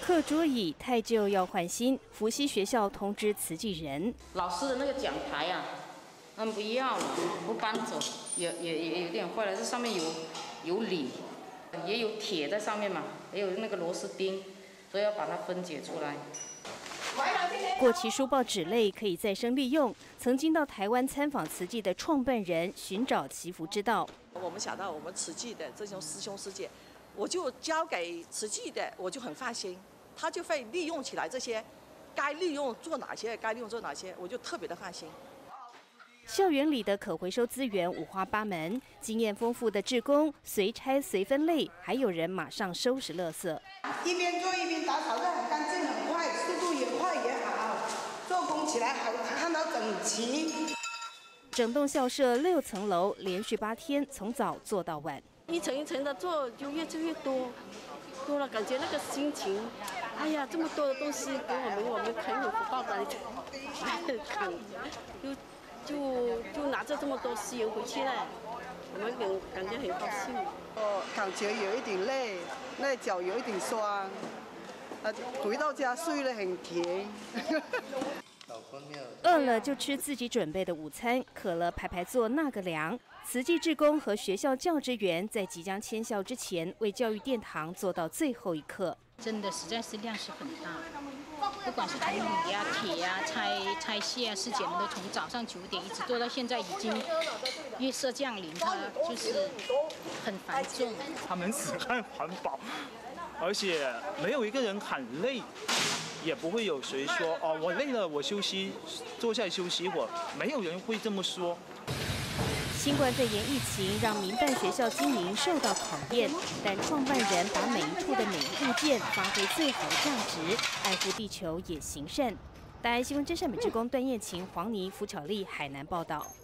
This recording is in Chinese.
课桌椅太旧要换新，福溪学校通知慈济人， 老师的那个讲台啊，他们不要了，不搬走，也有点坏了。这上面有铝，也有铁在上面嘛，也有那个螺丝钉，所以要把它分解出来。 过期书报纸类可以再生利用。曾经到台湾参访慈济的创办人寻找祈福之道。 我们想到我们慈济的这种师兄师姐，我就交给慈济的，我就很放心，他就会利用起来这些，该利用做哪些，该利用做哪些，我就特别的放心。 校园里的可回收资源五花八门，经验丰富的志工随拆随分类，还有人马上收拾垃圾。 一边做一边打扫，这很干净很快，速度也快也好，做工起来好看到整齐。 整栋校舍6层楼，连续8天，从早做到晚， 一层一层的做，就越做越多了，感觉那个心情，哎呀，这么多的东西给我们很有福报的，就拿着这么多资源回去了，我们感觉很高兴。 感觉有一点累，那脚有一点酸，回到家睡了很甜。 饿了就吃自己准备的午餐，渴了排坐那个凉。慈济志工和学校教职员在即将迁校之前，为教育殿堂做到最后一刻。 真的实在是量是很大，不管是从铝啊、铁啊、拆卸啊，师姐们都从早上9点一直做到现在，已经月色降临，它就是很繁重。 他们只看环保，而且没有一个人喊累。也不会有谁说哦，我累了，我休息，坐下来休息一会儿，没有人会这么说。 新冠肺炎疫情让民办学校经营受到考验，但创办人把每一处的每一物件发挥最好的价值，爱护地球也行善。大爱新闻真善美志工段燕晴、黄妮、符巧丽海南报道。